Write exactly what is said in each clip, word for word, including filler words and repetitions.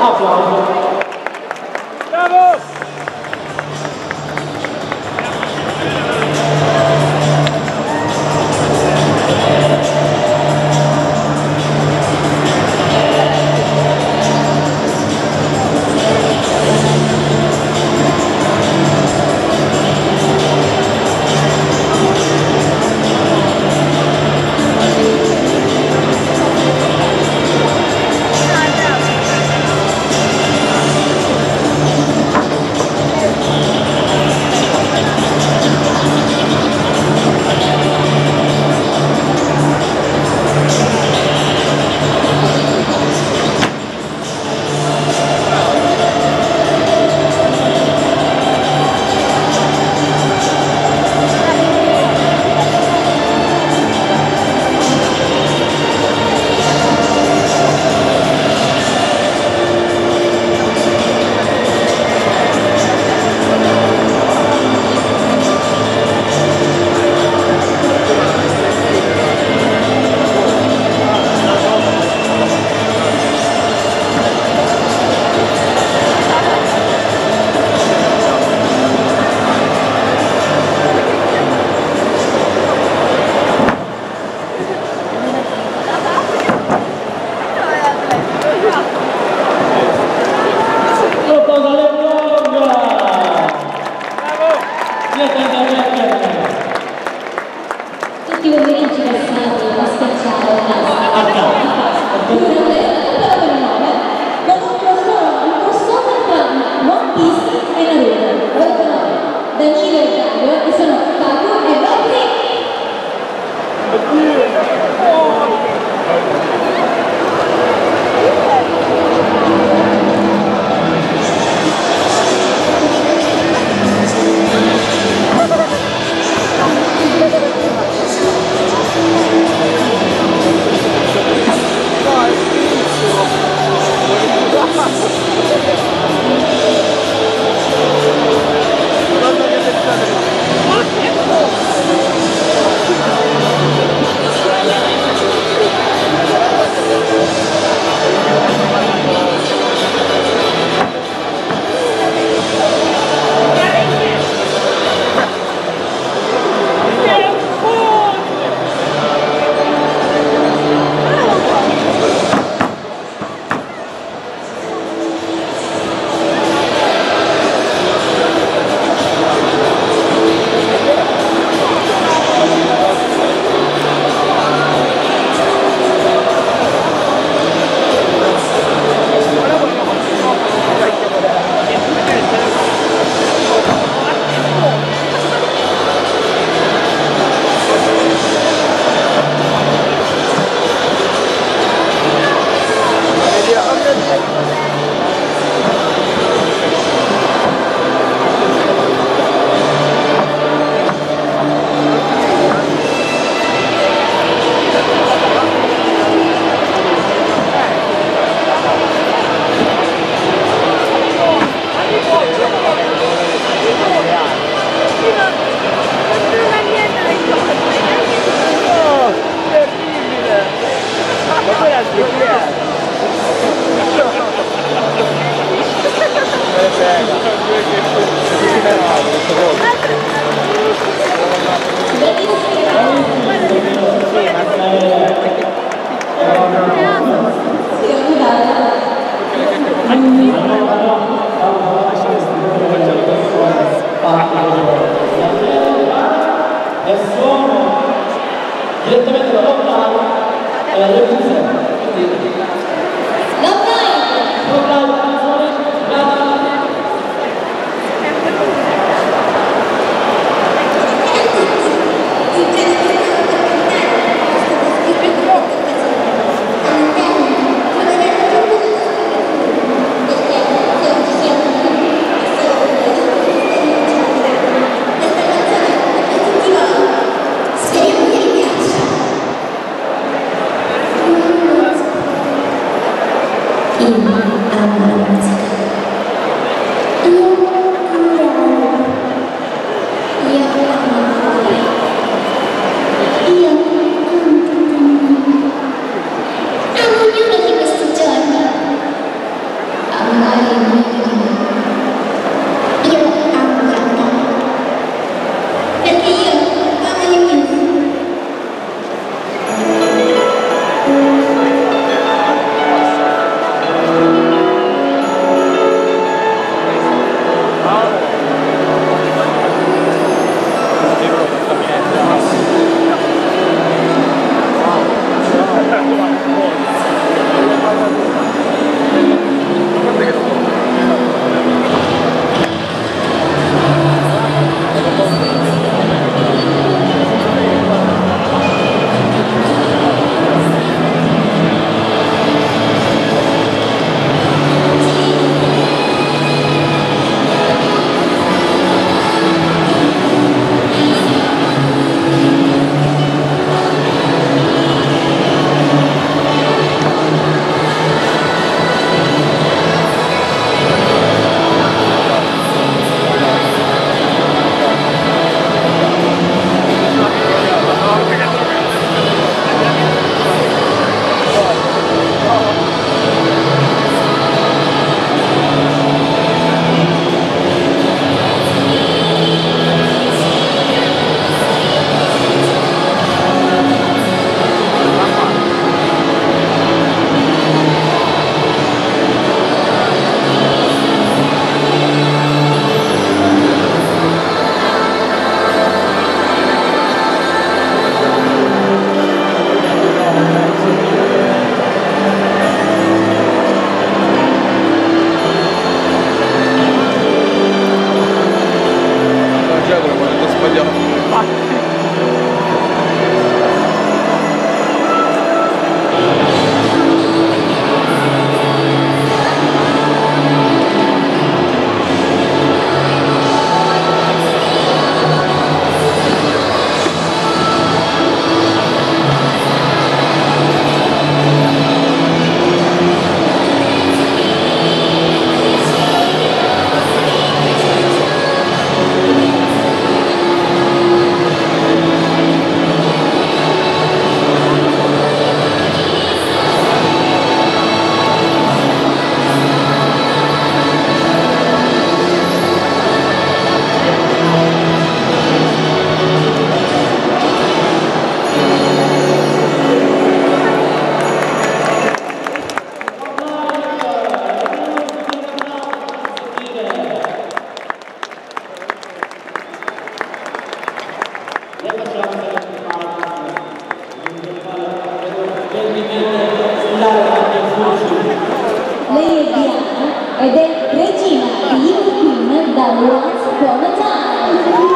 applauso. Bravo! Tutti i pomeriggi passati a schiacciare a casa durante la nove con un crossover, un crossover tra One Piece e Naruto. Welcome Danilo e Dario, che sono Paco e Robby. Direttamente da lockdown e la televisione. Lockdown, canzone, ed è Regina di Evil Queen da Once Upon a Time.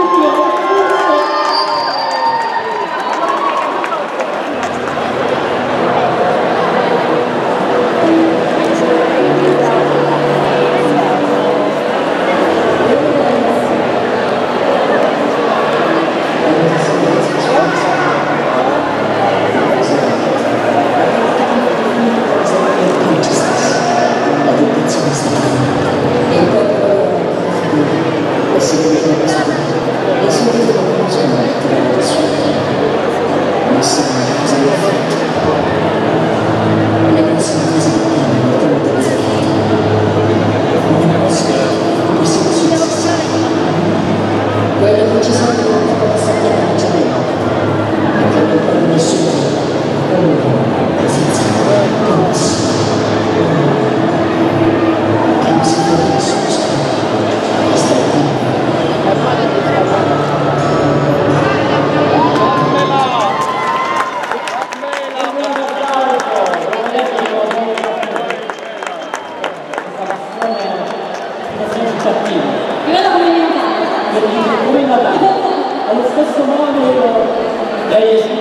Allo stesso modo lei si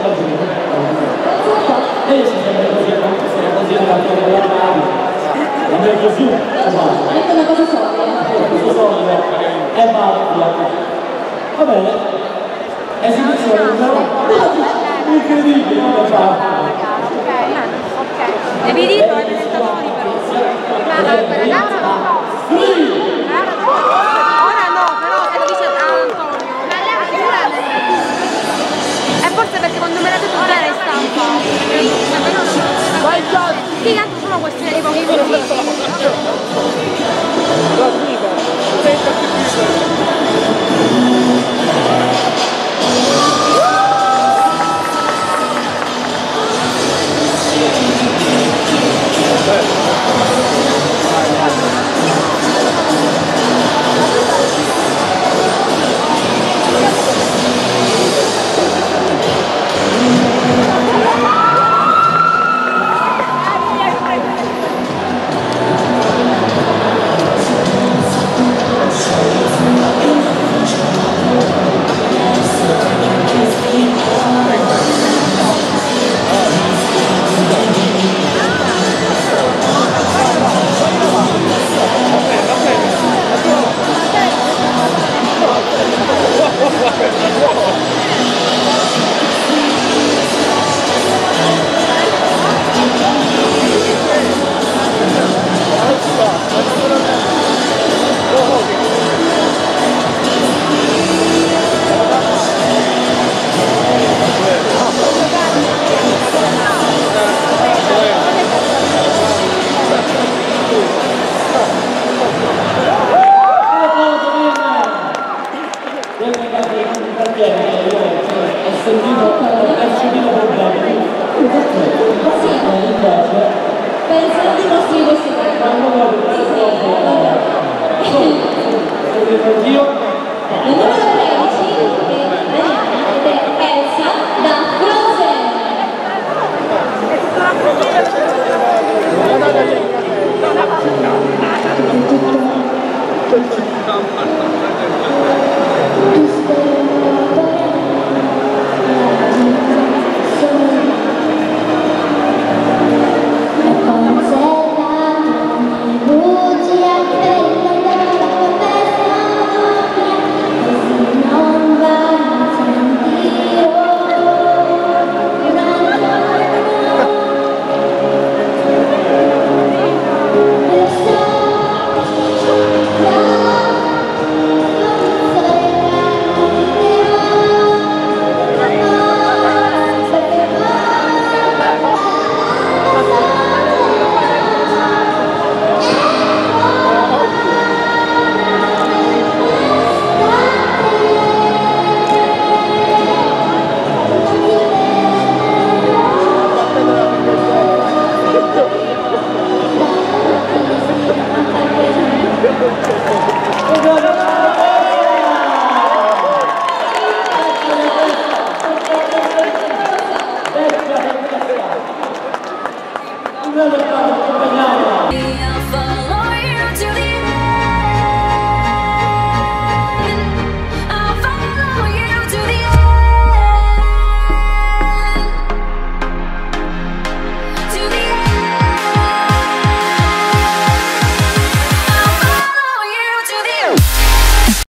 lei si sente così, anche se è così nella tua radio, non è così, Ecco una cosa solida. questo solito è Mafia. Va bene, esibizione però incredibile, non fa. E vi dico ai presentatori però. Ma per Laura no. Ora no, però se lo dice Antonio. E forse perché quando me l'ha detto ora è stampa. Vai John! Sì, tanto sono questioni di pochi minuti. Ho sentito, ho sentito problemi. Sì, pensa di nostri vostri Io il numero tredici è Ariana ed è Elsa da Frozen.